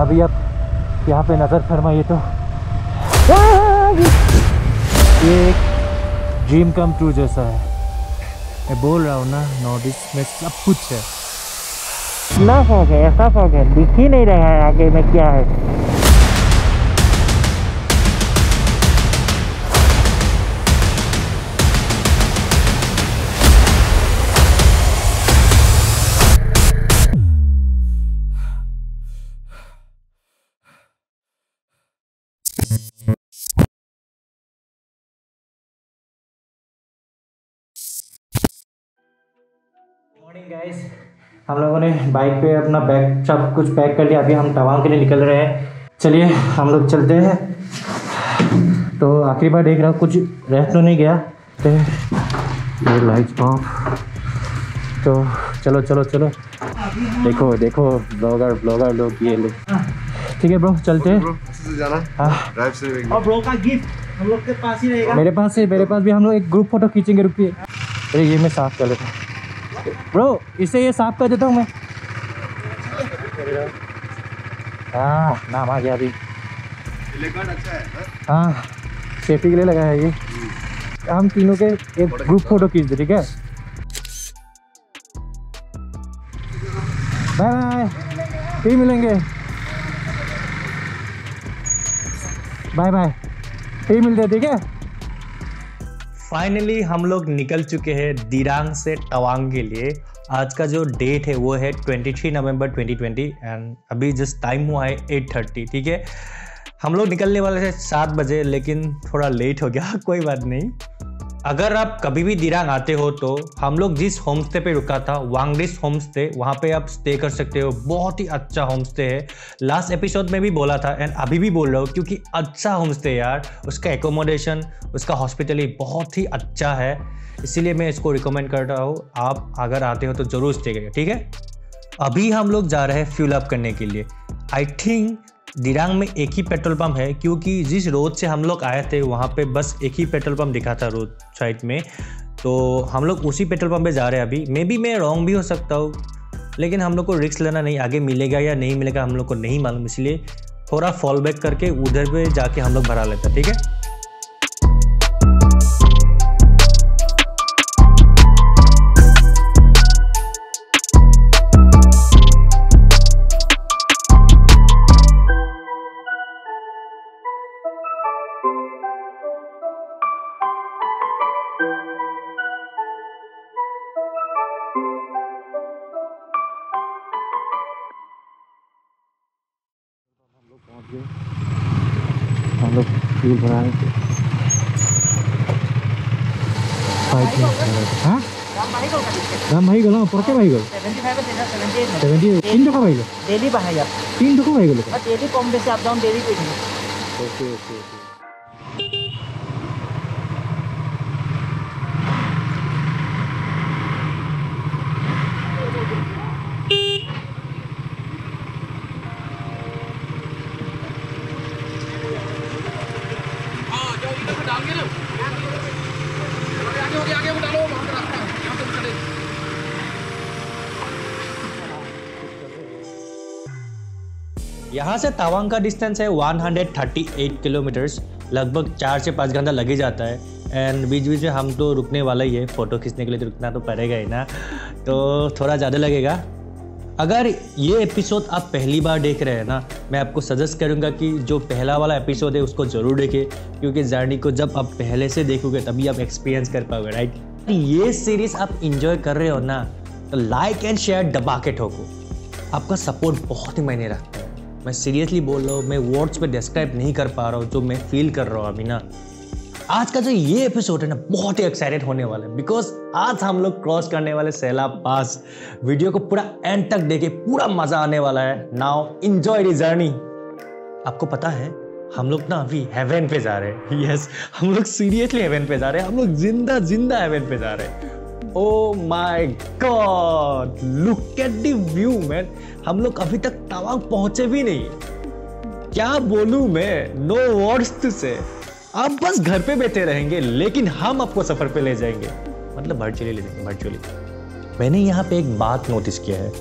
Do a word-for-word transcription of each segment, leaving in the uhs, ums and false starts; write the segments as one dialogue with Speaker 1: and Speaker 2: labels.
Speaker 1: अभी आप यहाँ पे नज़र फरमाइए तो ये एक ड्रीम कम ट्रू जैसा है। मैं बोल रहा हूँ ना, नॉर्थ ईस्ट में सब कुछ है। इतना फॉग है, ऐसा फॉग है, दिख ही नहीं रहा है आगे में क्या है। मॉर्निंग गाइस, हम लोगों ने बाइक पे अपना बैग सब कुछ पैक कर लिया। अभी हम तवांग के लिए निकल रहे हैं। चलिए हम लोग चलते हैं। तो आखिरी बार देख रहा हूँ, कुछ रह तो नहीं गया। तो ये लाइट्स ऑफ। तो चलो चलो चलो, देखो देखो ब्लॉगर ब्लॉगर लोग, ये लोग। ठीक है ब्रो, चलते हैं। और ब्रो का गिफ्ट हम लोग के पास ही रहेगा। मेरे पास है, मेरे पास भी। हम लोग एक ग्रुप फोटो खींचेंगे, रुकिए। अरे ये मैं साफ कर लेता हूँ ब्रो, इसे ये साफ कर देता हूँ मैं। हाँ नाम आ गया अभी। अच्छा है। हाँ सेफ्टी के लिए लगा है ये। हम तीनों के एक ग्रुप फोटो खींच दे, ठीक है। बाय बाय, फिर मिलेंगे। बाय बाय, फिर मिलते, ठीक है। फाइनली हम लोग निकल चुके हैं दिरांग से तवांग के लिए। आज का जो डेट है वो है तेईस नवंबर दो हज़ार बीस एंड अभी जस्ट टाइम हुआ है आठ तीस। ठीक है, हम लोग निकलने वाले थे सात बजे, लेकिन थोड़ा लेट हो गया। कोई बात नहीं। अगर आप कभी भी दिरांग आते हो तो हम लोग जिस होम स्टे पे रुका था, वांगडिस होम स्टे, वहाँ पे आप स्टे कर सकते हो। बहुत ही अच्छा होम स्टे है। लास्ट एपिसोड में भी बोला था एंड अभी भी बोल रहा हूँ, क्योंकि अच्छा होम स्टे यार। उसका एकोमोडेशन, उसका हॉस्पिटलिटी बहुत ही अच्छा है, इसीलिए मैं इसको रिकमेंड कर रहा हूँ। आप अगर आते हो तो ज़रूर स्टे करिए, ठीक है। अभी हम लोग जा रहे हैं फ्यूल अप करने के लिए। आई थिंक दिरांग में एक ही पेट्रोल पंप है, क्योंकि जिस रोड से हम लोग आए थे वहाँ पे बस एक ही पेट्रोल पंप दिखा था रोड साइड में। तो हम लोग उसी पेट्रोल पंप पे जा रहे हैं अभी। मे बी मैं रॉन्ग भी हो सकता हूँ, लेकिन हम लोग को रिस्क लेना नहीं। आगे मिलेगा या नहीं मिलेगा हम लोग को नहीं मालूम, इसलिए थोड़ा फॉल बैक करके उधर पे जाके हम लोग भरा लेते हैं, ठीक है। हम लोग फ्यूल भरा रहे थे। हाँ दाम भाई गल परके भाई गल सेवेंटी तीन टका भाई गल डेली बाहाय आप तीन टका भाई गल डेली कम बेसी अप डाउन डेली पे ओके ओके ओके। यहाँ से तवांग का डिस्टेंस है एक सौ अड़तीस किलोमीटर्स, लगभग चार से पाँच घंटा लग ही जाता है। एंड बीच बीच में हम तो रुकने वाला ही है, फ़ोटो खींचने के लिए तो रुकना तो पड़ेगा ही ना, तो थोड़ा ज़्यादा लगेगा। अगर ये एपिसोड आप पहली बार देख रहे हैं ना, मैं आपको सजेस्ट करूँगा कि जो पहला वाला एपिसोड है उसको ज़रूर देखें, क्योंकि जर्नी को जब आप पहले से देखोगे तभी आप एक्सपीरियंस कर पाओगे, राइट। ये सीरीज़ आप इंजॉय कर रहे हो ना, तो लाइक एंड शेयर दबा के ठोको। आपका सपोर्ट बहुत ही मायने रखता है। मैं सीरियसली बोल रहा हूँ, मैं वर्ड्स पे डिस्क्राइब नहीं कर पा रहा हूँ जो मैं फील कर रहा हूँ अभी ना। आज का जो ये एपिसोड है ना, बहुत ही एक्साइटेड होने वाला है, बिकॉज आज हम लोग क्रॉस करने वाले सैलाब पास। वीडियो को पूरा एंड तक देखे, पूरा मजा आने वाला है। Now enjoy the journey. आपको पता है हम लोग ना अभी हेवन पे जा रहे हैं। यस, हम लोग सीरियसली हेवन पे जा रहे हैं। हम लोग जिंदा जिंदा हेवन पे जा रहे हैं। Oh my God! Look at the view, man. हम लोग अभी तक तवांग पहुंचे भी नहीं। क्या बोलूं मैं? No words to say. आप बस घर पे बैठे रहेंगे, लेकिन हम आपको सफर पे ले जाएंगे, मतलब वर्चुअली ले जाएंगे, वर्चुअली। मैंने यहाँ पे एक बात नोटिस किया है,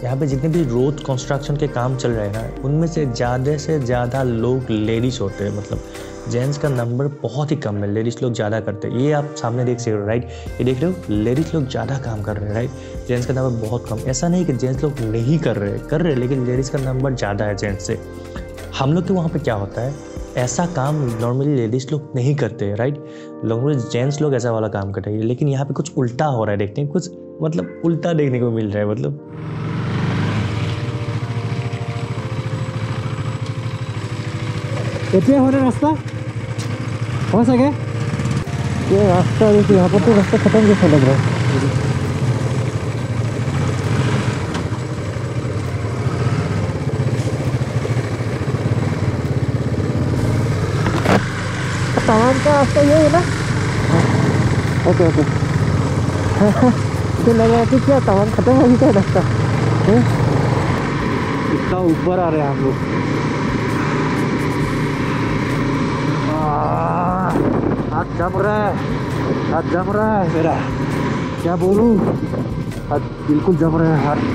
Speaker 1: यहाँ पे जितने भी रोड कंस्ट्रक्शन के काम चल रहे हैं ना, उनमें से ज़्यादा से ज़्यादा लोग लेडीज़ होते हैं। मतलब जेंट्स का नंबर बहुत ही कम है, लेडीज़ लोग ज़्यादा करते हैं। ये आप सामने देख सकते हो, राइट? ये देख रहे हो, लेडीज़ लोग ज़्यादा काम कर रहे हैं, राइट? जेंट्स का नंबर बहुत कम। ऐसा नहीं कि जेंट्स लोग नहीं कर रहे कर रहे लेकिन लेडीज़ का नंबर ज़्यादा है जेंट्स से। हम लोग के वहाँ पर क्या होता है, ऐसा काम नॉर्मली लेडीज़ लोग नहीं करते हैं, राइट? नॉर्मली जेंट्स लोग ऐसा वाला काम कर रहे हैं, लेकिन यहाँ पे कुछ उल्टा हो रहा है। देखते हैं, कुछ मतलब उल्टा देखने को मिल रहा है। मतलब
Speaker 2: कितने हो रहे रास्ता हो सके ये रास्ता देखिए, यहाँ पर तो रास्ता खत्म जैसा लग रहा है। तवांग का रास्ता ये है ना? ओके ओके तो लग रहा है कि क्या तवांग खत्म हो गया रास्ता? इतना ऊपर आ रहे हैं हम लोग। हाथ जम रहा है, हाथ जम रहा है मेरा, क्या बोलूं, हाथ बिल्कुल जम रहा है हाथ।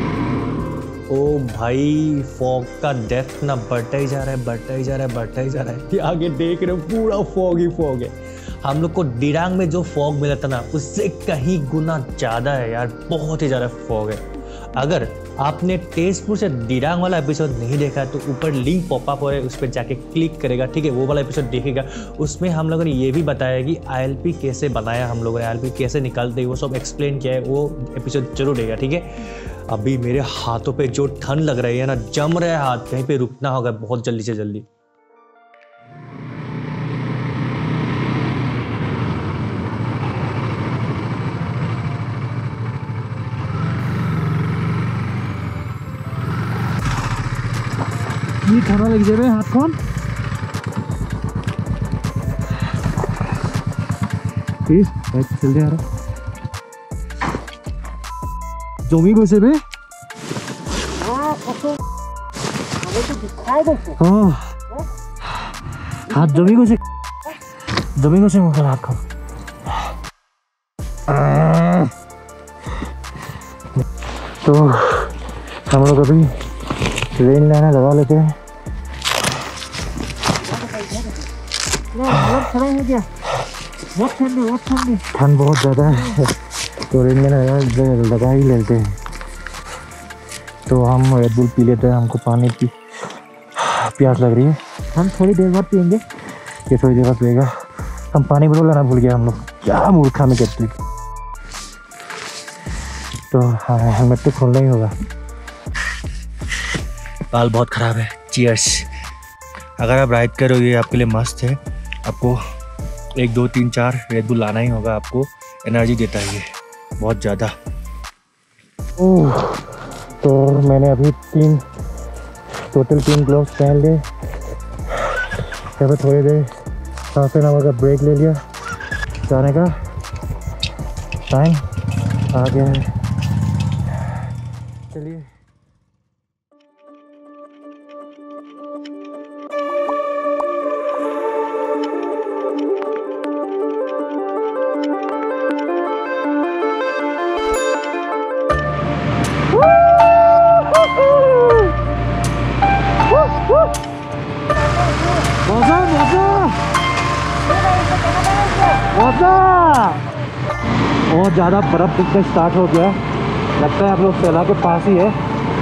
Speaker 1: ओ भाई, फॉग का डेप्थ ना बढ़ता ही जा रहा है, बढ़ता ही जा रहा है, बढ़ता ही जा रहा है। ये आगे देख रहे हो, पूरा फॉग ही फॉग है। हम लोग को दिरांग में जो फॉग मिला था ना, उससे कहीं गुना ज़्यादा है यार, बहुत ही ज़्यादा फॉग है। अगर आपने तेजपुर से दिरांग वाला एपिसोड नहीं देखा है तो ऊपर लिंक पॉपअप हो रहा है, उस पर जाके क्लिक करेगा, ठीक है? वो वाला एपिसोड देखेगा। उसमें हम लोगों ने ये भी बताया कि आई एल पी कैसे बनाया, हम लोगों ने आई एल पी कैसे निकालते हैं, वो सब एक्सप्लेन किया है। वो एपिसोड जरूर देगा, ठीक है? अभी मेरे हाथों पे जो ठंड लग रही है ना, जम रहा है हाथ, कहीं पे रुकना होगा बहुत जल्दी से जल्दी।
Speaker 2: ये खाना लग जाए हाथ कौन जल्दी आ रहा জমি গৈছে বে হাত জমি গৈছে জমি গৈছে মুখে হাতখন तो हम लोग अभी रेन लाना लगा लेते हैं। खड़ा हो गया, बहुत ठंडी बहुत ठंडी ठंड बहुत ज़्यादा है, तो रेन लाना लगा ही लेते हैं। तो हम रेड बुल पी लेते हैं, हमको पानी की प्यास लग रही है। हम थोड़ी देर बाद पियेंगे, ये थोड़ी देर बाद पिएगा। हम पानी बोतल लाना भूल गया, हम लोग क्या मूर्खा में करते हैं। तो हाँ, हेलमेट तो खोलना ही होगा।
Speaker 1: बाल बहुत ख़राब है। चीयर्स। अगर आप राइड करोगे आपके लिए मस्त है। आपको एक दो तीन चार रेड बुल लाना ही होगा, आपको एनर्जी देता है ये बहुत ज़्यादा।
Speaker 2: ओह, तो मैंने अभी तीन टोटल तीन ग्लोव्स पहन लिए। तब थोड़ी देर हाफ एन आवर का ब्रेक ले लिया। जाने का टाइम आ गया है, चलिए। मजा मजा मजा बहुत ज़्यादा बर्फ दिखना स्टार्ट हो गया, लगता है आप लोग सेला के पास ही है।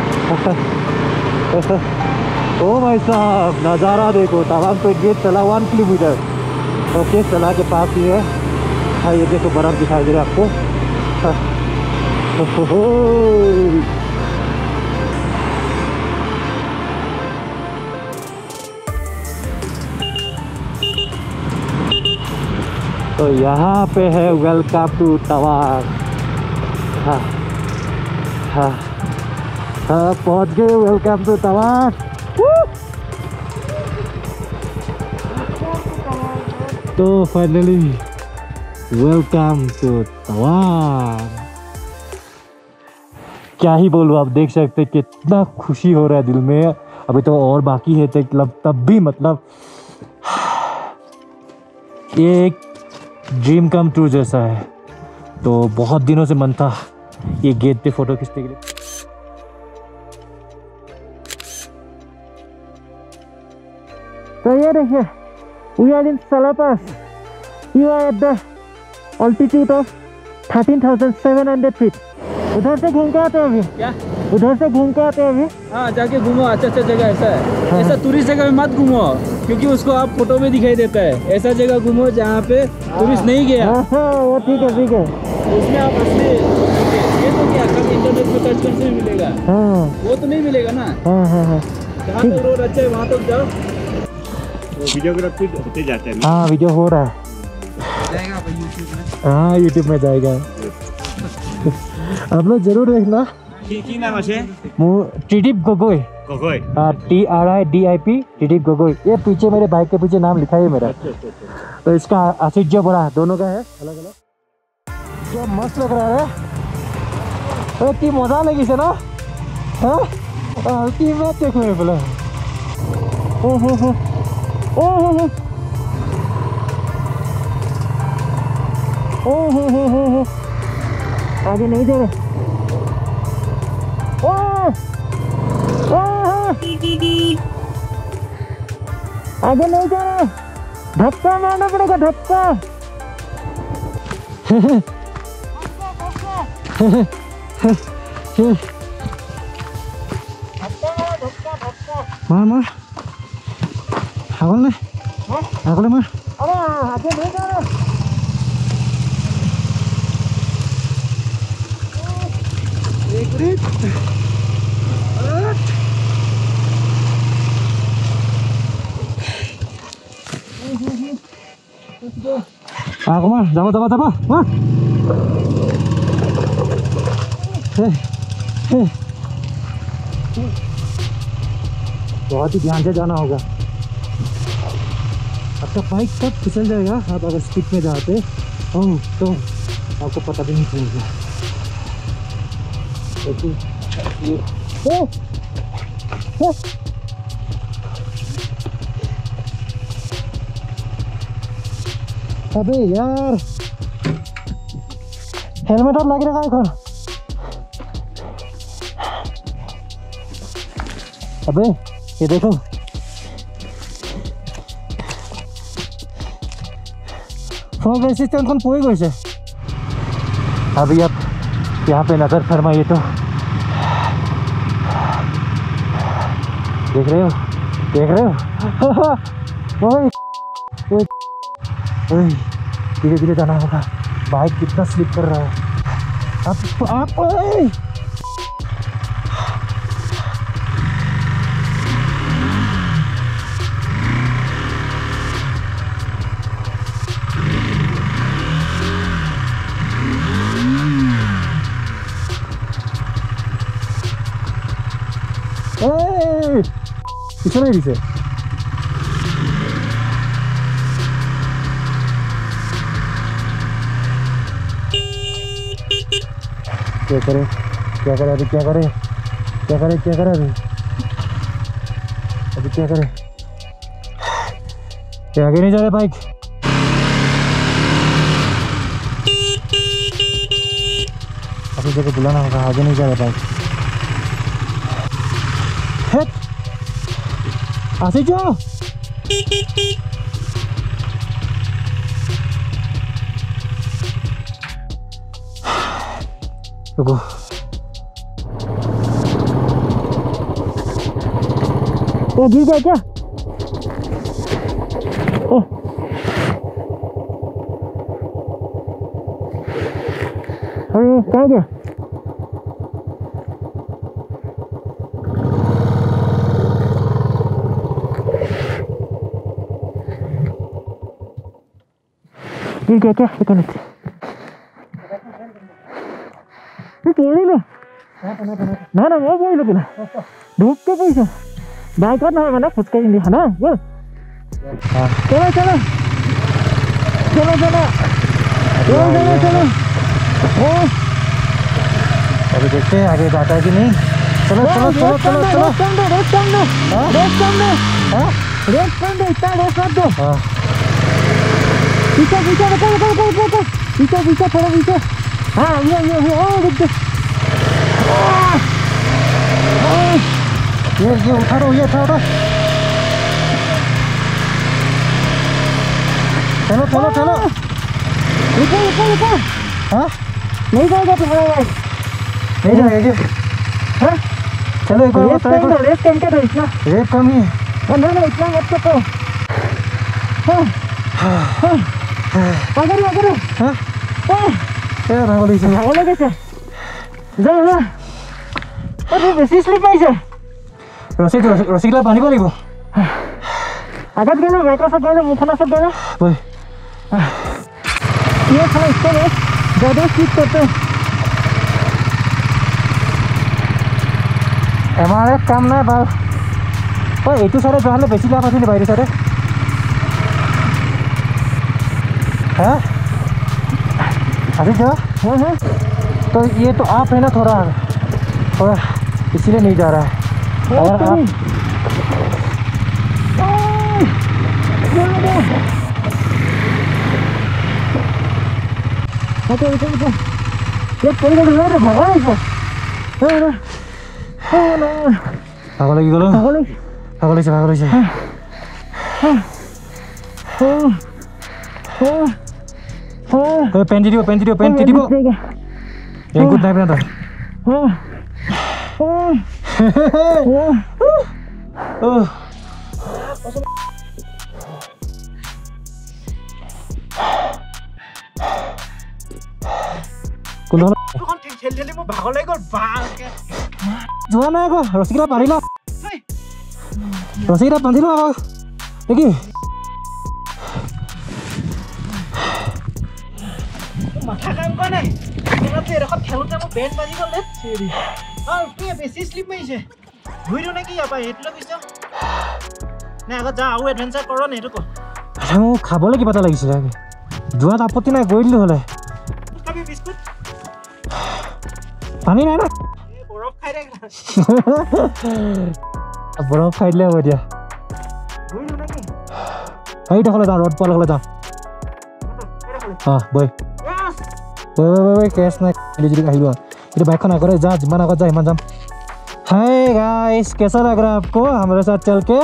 Speaker 2: ओ भाई साहब, नज़ारा देखो, तवांग पे gate Sela one kilometre okay, Sela के पास ही है। हाँ, ये देखो बर्फ दिखाई दे रहा है आपको। तो यहाँ पे है वेलकम टू तवांग। हाँ हाँ हाँ, पहुँच गए, वेलकम टू तवांग। तो फाइनली वेलकम टू तवांग। क्या ही बोलूँ, आप देख सकते हैं कितना खुशी हो रहा है दिल में। अभी तो और बाकी है, मतलब तब भी मतलब ये एक ड्रीम कम ट्रू जैसा है। तो बहुत दिनों से मन था ये गेट पे फ़ोटो खींचने के लिए। ये देखिए, we are in Sela Pass. You are at the altitude of thirteen thousand seven hundred feet. उधर से घूम के आते हैं अभी।
Speaker 3: क्या?
Speaker 2: उधर से घूम के आते हैं अभी।
Speaker 3: हाँ, जाके घूमो, अच्छा अच्छा जगह ऐसा है।
Speaker 2: हाँ।
Speaker 3: ऐसा टूरिस्ट जगह में मत घूमो, क्योंकि उसको आप फोटो में दिखाई देता है। ऐसा जगह घूमो जहाँ पे टूरिस्ट नहीं गया।
Speaker 2: हाँ, वो ठीक है ठीक है।
Speaker 3: उसमें आप असली ये तो क्या कल इंटरनेट पे सर्च करने से भी मिलेगा।
Speaker 2: हाँ
Speaker 3: वो तो नहीं मिलेगा ना।
Speaker 2: हाँ हाँ हाँ
Speaker 3: जहाँ तक रोड अच्छा है वहाँ तक जाओ।
Speaker 1: वीडियोग्राफी होते जाते हैं।
Speaker 2: हाँ, वीडियो हो रहा है।
Speaker 3: जाएगा भाई यूट्यूब में।
Speaker 2: हाँ, यूट्यूब में जाएगा। आप लोग जरूर देखना।
Speaker 1: की नाम है?
Speaker 2: त्रिदीप गगोई।
Speaker 1: गगोई।
Speaker 2: हाँ, T R I D I P, Tridip Gogoi. ये पीछे मेरे बाइक के पीछे नाम लिखा है मेरा। तो इसका आशिक जो बड़ा दोनों का है अलग अलग। क्या मस्त लग रहा है। तो की मजा लगी से ना। हाँ, की मैच देखो ये बोला। ओ हो हो ओ हो हो ओ हो हो हो हो आगे नहीं जा रहे। ओ ओ आगे नहीं जा रहे। धक्का मारना पड़ेगा, धक्का। मार मार आगले आगले मार। अरे आगे नहीं जा रहे। आगो मार, दबा दबा दबा मार। बहुत ही ध्यान से जाना होगा। आपका बाइक कब फिसल जाएगा आप अगर स्पीड में जाते हो तो आपको पता भी नहीं चलेगा। अबे यार, हेलमेट और लग रहा है कौन? अबे ये देखो, फोन रेसिस्टेंस कौन पोए गए। अभी आप यहाँ पे नजर फरमाइए तो देख रहे हो, देख रहे हो। ओए ओए, धीरे धीरे जाना होगा। बाइक कितना स्लिप कर रहा है। आप आप ओए पीछे नहीं पीछे। क्या करे क्या करे अभी, क्या करे क्या करे क्या करे अभी अभी क्या करे। क्या आगे नहीं जा रहे बाइक। अभी जगह बुलाना होगा, आगे नहीं जा रहे बाइक। आशिक जो रुको, ओ गिर गया क्या? ओ अरे कहाँ गया? गिर गया क्या? पता नहीं। ना ना वो बोल ना धूप के पैसा बाइक ना है ना खुद का इंडिया है ना। वो चलो चलो चलो चलो चलो चलो चलो ओ अभी देखते हैं आगे जाता है कि नहीं। चलो चलो चलो चलो चलो रेस कर दो रेस कर दो रेस कर दो हाँ रेस कर दो इतना रेस कर दो। हाँ पीछे पीछे रुको रुको रुको रुको पीछे पीछे थोड़ा पीछे। हाँ ये ये ये ओ रुक जा ये ये उठा दो ये उठा दो। चलो चलो चलो,
Speaker 4: रुको रुको रुको,
Speaker 2: हाँ
Speaker 4: नहीं जाएगा तुम्हारा गाइस,
Speaker 2: नहीं जाएगा क्या?
Speaker 4: हाँ
Speaker 2: चलो एक बार
Speaker 4: रेस
Speaker 2: ट्राई
Speaker 4: कम
Speaker 2: करो।
Speaker 4: करो, रेस कम करो इतना,
Speaker 2: रेप कम ही है।
Speaker 4: हाँ, ना ना इतना मत करो, हाँ हाँ अगर अगर
Speaker 2: हाँ
Speaker 4: हाँ
Speaker 2: ए भागो लैছে
Speaker 4: ভাগৰ লাগিছে, যা যা, অ তুমি বেছি স্লিপ মাৰিছে,
Speaker 2: ৰছী ৰছীগিলা বান্ধিব লাগিব।
Speaker 4: আগত গ'লে বাইকৰ ওচৰত গ'লে মুখখন ওচৰত গ'লে
Speaker 2: বৈ
Speaker 4: ये थोड़ा इसको ले, ज़्यादा स्लिप करते हैं।
Speaker 2: আমাৰ এক কাম নাই বাৰু। ঐ এইটো চাইডে যোৱা হ'লে বেছি লাভ আছিলে বাইদেউ চাইডে। हाँ अभी जा।
Speaker 4: हाँ हाँ
Speaker 2: तो ये तो आप है ना थोड़ा थोड़ा इसीलिए नहीं जा रहा है। अगर आप
Speaker 4: ओके ओके ओके ये कोई कोई है भगवान है हाँ हाँ हाँ ना
Speaker 2: भागो लगी गलो
Speaker 4: भगवान
Speaker 2: भागो लगी भागो लगी
Speaker 4: हाँ हाँ हाँ हाँ
Speaker 2: तो पेन दियो पेन दियो पेन दियो एक गुड नाइट ना
Speaker 4: हाँ हाँ
Speaker 2: ओह कुलो
Speaker 3: দুখন ঠেলি ঠেলি মোৰ ভাগৰ লাগি গ'ল বাকে
Speaker 2: যোৱা নাই আকৌ ৰছীকেইটা বান্ধি ল ৰছীকেইটা বান্ধি ল আকৌ দেখি
Speaker 3: মাথা কাম কৰা নাই তোমাক এডোখৰ খেলোতে মোৰ বেন বাজি গ'ল দেই চেৰি আৰু কি বেছি স্লিপ মাৰিছে ঘূৰি দিওঁ নেকি ইয়াৰ পৰা এইটোলৈ গৈছ নে আগত যা আৰু এডভেঞ্চাৰ কৰ নে এইটো ক
Speaker 2: আচ্ছা মোক খাবলৈ কিবা এটা লাগিছিলে যোৱাত আপত্তি নাই গৈ দিলোঁ হ'লে
Speaker 3: খাবি বিস্কুট
Speaker 2: পানী নাই না
Speaker 3: বৰফ খাই দে
Speaker 2: বৰফ খাই দিলে হ'ব এতিয়া
Speaker 3: ঘূৰি দিওঁ নেকি
Speaker 2: এইডোখৰলৈ যাওঁ ৰ'দ পোৱালৈকে যাওঁ অঁ বৈ বৈ বৈ বৈ কেছ নাই যদি আহিলোঁ এইটো বাইকখন আগতে যা যিমান আগত যা সিমান যাম हाय गाइस कैसा लग रहा है आपको हमारे साथ चल के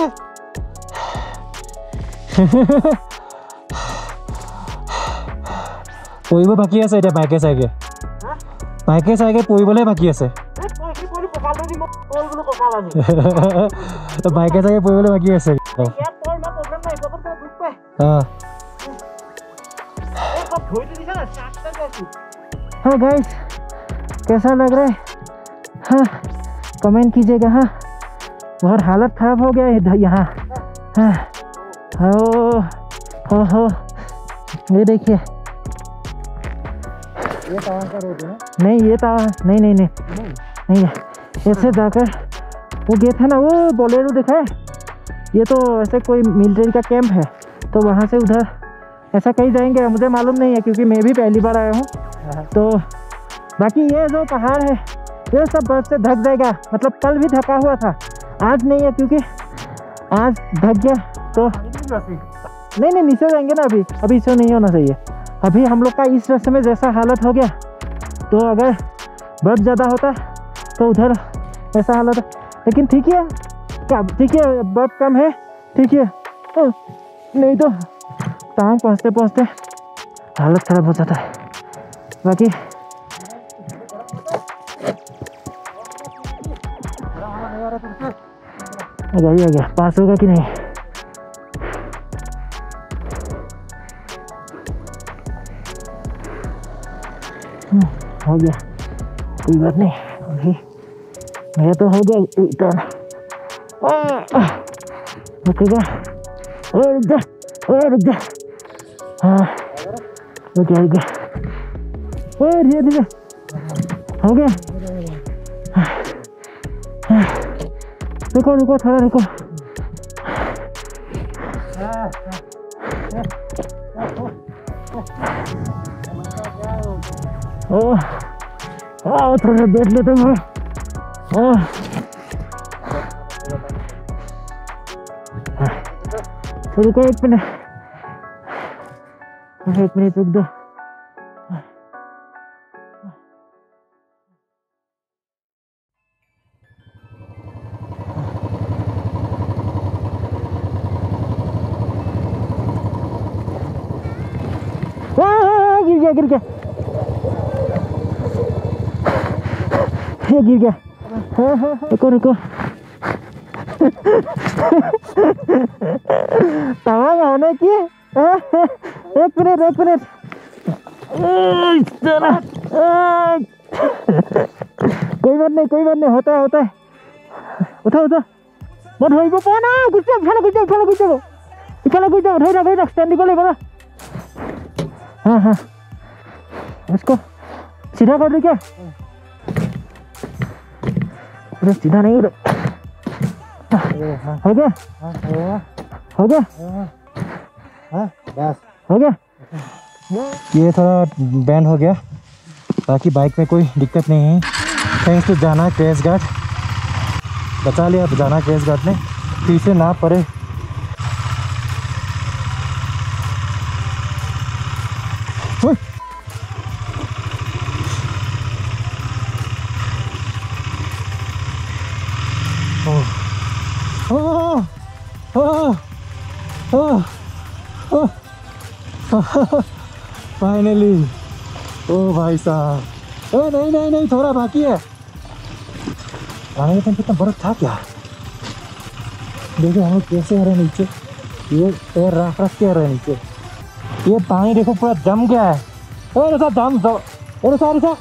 Speaker 2: পঢ়িব বাকি আছে এতিয়া বাইকে চাইকে বাইকে চাইকে পঢ়িবলৈ বাকি আছে বাইকে চাইকে পঢ়িবলৈ বাকি আছে
Speaker 4: हाँ गाइस कैसा लग रहा है हाँ कमेंट कीजिएगा हाँ बहुत हालत ख़राब हो गया है यहाँ हाँ हो हो हो ये देखिए
Speaker 2: ये तावा का रोड है
Speaker 4: नहीं ये तावा नहीं नहीं नहीं नहीं ऐसे जाकर वो गया था ना वो बोलेरो देखा है ये तो ऐसे कोई मिलिट्री का कैंप है तो वहाँ से उधर ऐसा कहीं जाएंगे मुझे मालूम नहीं है क्योंकि मैं भी पहली बार आया हूँ तो बाकी ये जो पहाड़ है ये सब बर्फ से ढक जाएगा मतलब कल भी ढका हुआ था आज नहीं है क्योंकि आज ढक गया तो नहीं नहीं नीचे जाएंगे ना अभी अभी इसे नहीं होना चाहिए अभी हम लोग का इस रास्ते में जैसा हालत हो गया तो अगर बर्फ ज़्यादा होता तो उधर ऐसा हालत है लेकिन ठीक है क्या ठीक है बर्फ कम है ठीक है तो नहीं तो टांग पहुँचते पहुँचते हालत ख़राब हो जाता है बाकी आ गया आ गया पास होगा कि नहीं हो गया कोई बात नहीं अभी मेरा तो हो गया रिटर्न रुकेगा और रुक जा और रुक जा हाँ रुक गया रुक गया और धीरे धीरे हो गया रुको रुको थोड़ा रुको ओह आओ थोड़ा बैठ लेते हैं ओह रुको एक मिनट एक मिनट रुक दो गया गिर गया ये गिर गया। रुको रुको तवांग होने की एक मिनट एक मिनट कोई बात नहीं कोई बात नहीं होता है होता है। उठा उठा मत हो पाना कुछ इफाले कुछ इफाले कुछ इफाले कुछ उठाई रख रख स्टैंड को लेकर। हाँ हाँ इसको सीधा कर दे क्या अरे सीधा नहीं हो गया हो गया
Speaker 2: बस
Speaker 4: हो गया।
Speaker 2: ये थोड़ा बैंड हो गया, बाकी बाइक में कोई दिक्कत नहीं है। थैंक्स टू जाना क्रैश गार्ड, बचा लिया जाना क्रैश गार्ड ने, पीछे ना पड़े। फाइनली ओ भाई साहब। ओ नहीं नहीं नहीं थोड़ा बाकी है। पानी में कितना बर्फ था क्या। देखो हम लोग कैसे आ रहे हैं नीचे, ये पैर रख रख के आ रहे हैं नीचे। ये पानी देखो पूरा जम गया है। अरे साहब जम दो अरे सारे साहब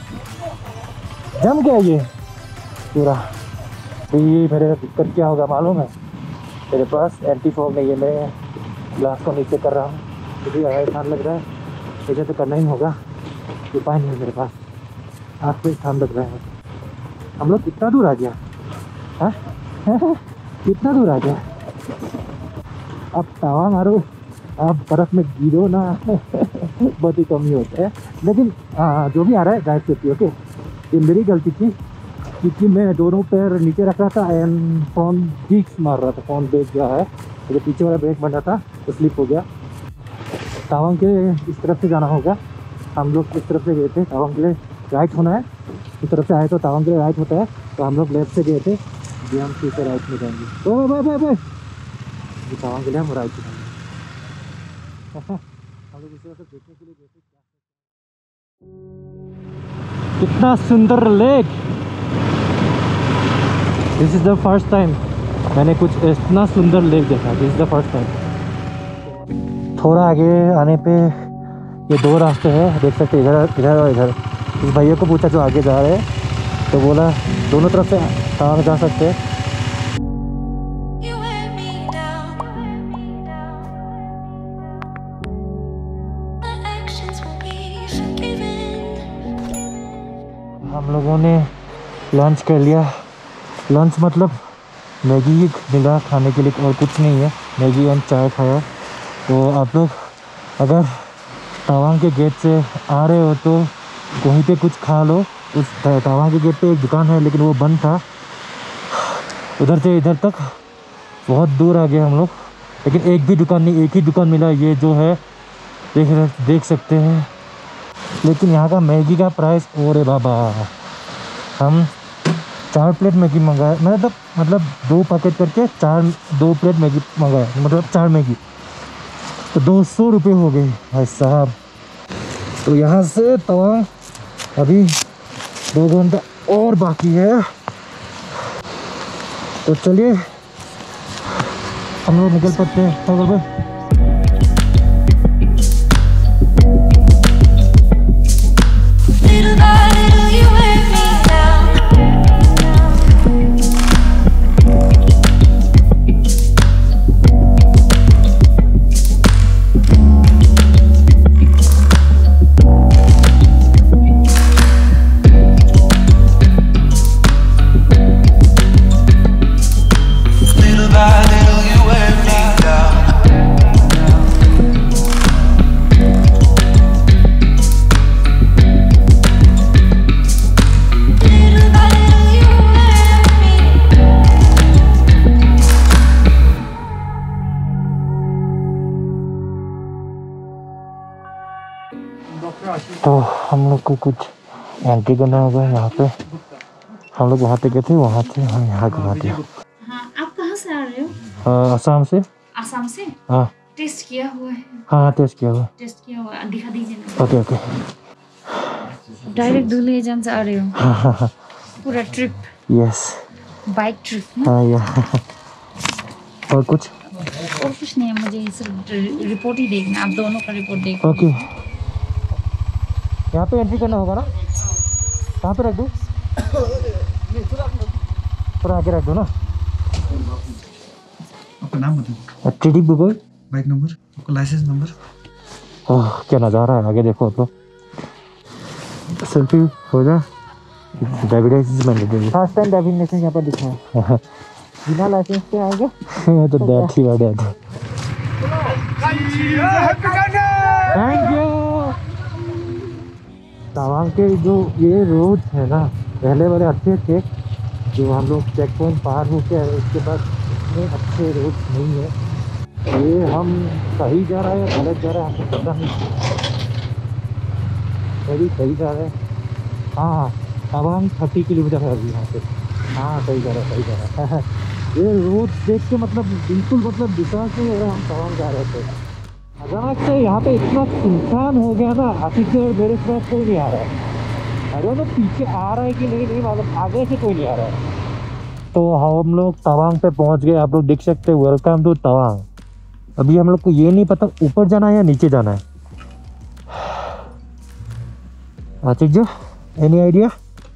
Speaker 2: जम गया ये पूरा। तो ये मेरे दिक्कत क्या होगा मालूम है, मेरे पास एंटी फॉग नहीं है। मैं ग्लास को नीचे कर रहा हूँ क्योंकि आसान लग रहा है, मुझे तो करना ही होगा, उपाय नहीं है मेरे पास। आँख पे स्थान लग रहा है। हम लोग कितना दूर आ गया, हाँ कितना दूर आ गया। अब तावा मारो, आप बर्फ़ में गिरो ना बहुत ही कम ही होता है। लेकिन हाँ जो भी आ रहा है गाइड सेफ्टी ओके। ये मेरी गलती थी क्योंकि मैं दोनों पैर नीचे रख रहा था एंड फोन डिस्क मार रहा था, फोन ब्रेक गया है, तो पीछे वाला ब्रेक बन रहा था तो स्लिप हो गया। तावांग के इस तरफ से जाना होगा, हम लोग इस तरफ से गए थे। तावांग के लिए राइट होना है, इस तरफ से आए तो तावांग के लिए राइट होता है, तो हम लोग लेफ्ट से गए थे। जी हम सीधे राइट में जाएंगे। Oh bye bye bye, Tawang के लिए हम राइट में जाएंगे। हम लोग इस तरफ से देखने के लिए गए थे कितना सुंदर lake. This is the first time मैंने कुछ इतना सुंदर लेक देखा। This is the first time. थोड़ा आगे आने पे ये दो रास्ते हैं, देख सकते इधर इधर और इधर। इस भैया को पूछा जो आगे जा रहे हैं तो बोला दोनों तरफ से तावांग जा सकते हैं। हम लोगों ने लंच कर लिया। लंच मतलब मैगी मिला खाने के लिए और कुछ नहीं है, मैगी एंड चाय खाया। तो आप लोग अगर तावांग के गेट से आ रहे हो तो वहीं पे कुछ खा लो। उस तावांग के गेट पे एक दुकान है लेकिन वो बंद था। उधर से इधर तक बहुत दूर आ गए हम लोग, लेकिन एक भी दुकान नहीं, एक ही दुकान मिला, ये जो है देख देख सकते हैं। लेकिन यहाँ का मैगी का प्राइस और बाबा, हम चार प्लेट मैगी मंगाया, मतलब मतलब दो पैकेट करके चार दो प्लेट मैगी मंगाया, मतलब चार मैगी, तो दो सौ रुपये हो गए भाई साहब। तो यहाँ से तवांग अभी दो घंटा और बाकी है, तो चलिए हम लोग निकल पड़ते हैं। तो हम लोग को कुछ एंट्री करना होगा यहाँ पे। हम लोग वहाँ पे गए थे, वहाँ से हम यहाँ घुमा दिया।
Speaker 5: हाँ, आप कहाँ से आ रहे हो?
Speaker 2: असम से।
Speaker 5: असम से?
Speaker 2: हाँ।
Speaker 5: टेस्ट किया हुआ है।
Speaker 2: हाँ टेस्ट किया हुआ।
Speaker 5: टेस्ट किया हुआ है, दिखा दीजिए ना।
Speaker 2: Okay okay.
Speaker 5: डायरेक्ट दुलेजान से आ रहे हो?
Speaker 2: हाँ हाँ हाँ।
Speaker 5: पूरा ट्रिप?
Speaker 2: यस।
Speaker 5: बाइक ट्रिप ना?
Speaker 2: हाँ या। और कुछ?
Speaker 5: और कुछ नहीं है, मुझे सिर्फ रिपोर्ट ही देखना, आप दोनों का रिपोर्ट देखना।
Speaker 2: ओके। यहाँ पे एंट्री करना होगा ना? कहाँ पे रख दूँ? थोड़ा आगे रख दो ना।
Speaker 3: आपका नाम बताओ।
Speaker 2: टी बुबई।
Speaker 3: बाइक नंबर, आपका लाइसेंस नंबर।
Speaker 2: ओह क्या नज़ारा है, आगे देखो आप लोग। सेल्फी हो जा। ड्राइविंग लाइसेंस मैंने
Speaker 4: फर्स्ट टाइम ड्राइविंग लाइसेंस यहाँ पर दिखा है। बिना लाइसेंस के आएंगे
Speaker 2: तो दैट ही वाट है। Thank you. तवांग के जो ये रोड है ना, पहले वाले अच्छे थे, जो हम लोग चेक पॉइंट पार हो के उसके बाद इतने अच्छे रोड नहीं है। ये हम सही जा रहा है या गलत जा रहा है हमको पता नहीं। सही सही जा रहे हैं। हाँ तवांग थर्टी किलोमीटर है अभी यहाँ से। हाँ सही जा रहा है, सही जा रहा है। ये रोड देख के मतलब बिल्कुल मतलब विश्वास नहीं हो रहा हम तवांग जा रहे थे। अचानक से यहाँ पे इतना सुनसान हो गया ना, अभी से मेरे पास कोई नहीं आ रहा है। अरे वो पीछे आ रहा है कि नहीं नहीं मालूम, आगे से कोई नहीं आ रहा है। तो हम लोग तवांग पे पहुँच गए, आप लोग देख सकते हैं, वेलकम टू तवांग। अभी हम लोग को ये नहीं पता ऊपर जाना है या नीचे जाना है। आतिक जो एनी आइडिया?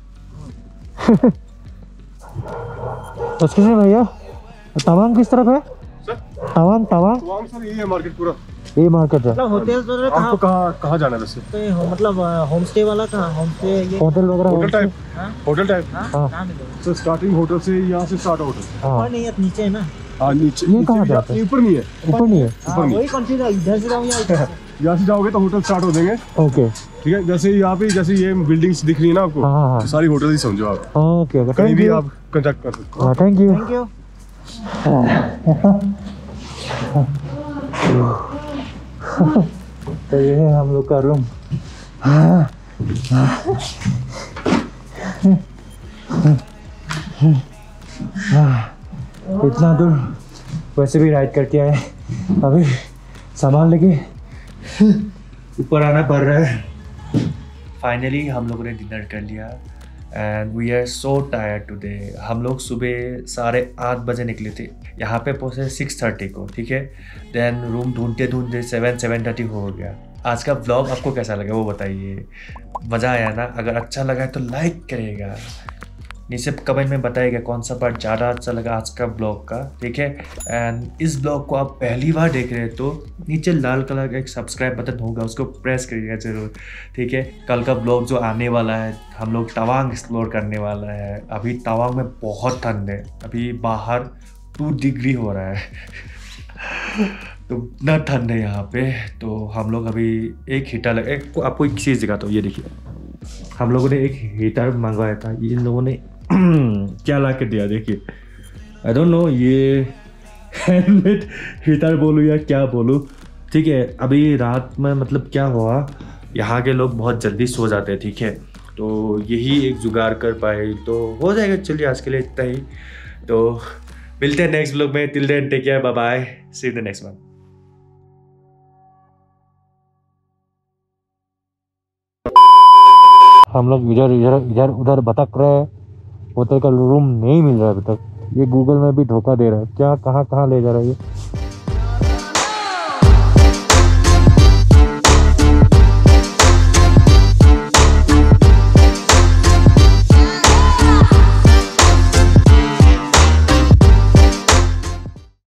Speaker 2: उसके से भैया तवांग किस तरफ है? तवांग तवांग
Speaker 6: तवांग सर यही है मार्केट पूरा।
Speaker 2: ये मार्केट है।
Speaker 3: मतलब होटल तो
Speaker 6: आपको कहाँ कहाँ जाना है वैसे?
Speaker 3: तो ये हो- मतलब होम स्टे वाला कहाँ? होम स्टे ये
Speaker 2: होटल वगैरह
Speaker 6: होटल टाइप? होटल टाइप
Speaker 3: हाँ कहाँ मिलेगा?
Speaker 6: सर स्टार्टिंग होटल से यहाँ से स्टार्ट होटल।
Speaker 2: हाँ
Speaker 3: ऊपर नहीं है, नीचे है ना?
Speaker 6: हाँ नीचे
Speaker 2: ये
Speaker 6: नीचे
Speaker 2: कहाँ
Speaker 6: भी
Speaker 2: जाता है?
Speaker 6: जा- ऊपर नहीं है।
Speaker 2: ऊपर नहीं है।
Speaker 3: हाँ,
Speaker 6: ऊपर नहीं।
Speaker 3: वही कंफ्यूज है, इधर से जाऊँ या इधर से?
Speaker 6: यहाँ से जाओगे तो होटल स्टार्ट हो देंगे।
Speaker 2: ओके
Speaker 6: ठीक है, जैसे यहाँ पे जैसे ये बिल्डिंग्स दिख रही है ना आपको,
Speaker 2: हाँ हाँ
Speaker 6: ये सारी होटल ही समझो आप।
Speaker 2: ओके ओके
Speaker 6: कहीं
Speaker 2: थैंक
Speaker 6: भी
Speaker 2: यू।
Speaker 6: आप कांटेक्ट कर सकते हो।
Speaker 2: हाँ थैंक यू।
Speaker 3: Thank you.
Speaker 2: तो ये है हम लोग का रूम। इतना दूर वैसे भी राइड करके आए, अभी सामान लेके ऊपर आना पड़ रहा है। फाइनली हम लोगों ने डिनर कर लिया and we are so tired today. हम लोग सुबह साढ़े आठ बजे निकले थे, यहाँ पे पहुँचे सिक्स थर्टी को। ठीक है, देन रूम ढूंढते ढूंढते सेवन सेवन थर्टी हो गया। आज का व्लॉग आपको कैसा लगा वो बताइए। मज़ा आया ना? अगर अच्छा लगा है तो लाइक करेगा, नीचे कमेंट में बताइएगा कौन सा पार्ट ज़्यादा अच्छा लगा आज का ब्लॉग का। ठीक है, एंड इस ब्लॉग को आप पहली बार देख रहे हैं तो नीचे लाल कलर का एक सब्सक्राइब बटन होगा, उसको प्रेस करिएगा ज़रूर। ठीक है, कल का ब्लॉग जो आने वाला है, हम लोग तवांग एक्सप्लोर करने वाला है। अभी तवांग में बहुत ठंड है, अभी बाहर टू डिग्री हो रहा है तो इतना ठंड है यहाँ पे। तो हम लोग अभी एक हीटर लगा, एक आपको एक चीज़ दिखाता हूँ। ये देखिए, हम लोगों ने एक हीटर मंगवाया था, इन लोगों ने क्या ला के दिया देखिए। आई डोंट नो ये हैंडमेड हीटर बोलूँ या क्या बोलूँ। ठीक है, अभी रात में मतलब क्या हुआ, यहाँ के लोग बहुत जल्दी सो जाते हैं। ठीक है, तो यही एक जुगाड़ कर पाए तो हो जाएगा। चलिए आज के लिए इतना ही, तो मिलते हैं नेक्स्ट ब्लॉग में। Till then take care, bye bye, see you the next one. हम लोग इधर इधर इधर उधर भटक रहे हैं, होटल का रूम नहीं मिल रहा है अभी तक। ये गूगल में भी धोखा दे रहा है, क्या कहाँ कहाँ ले जा रहा है ये।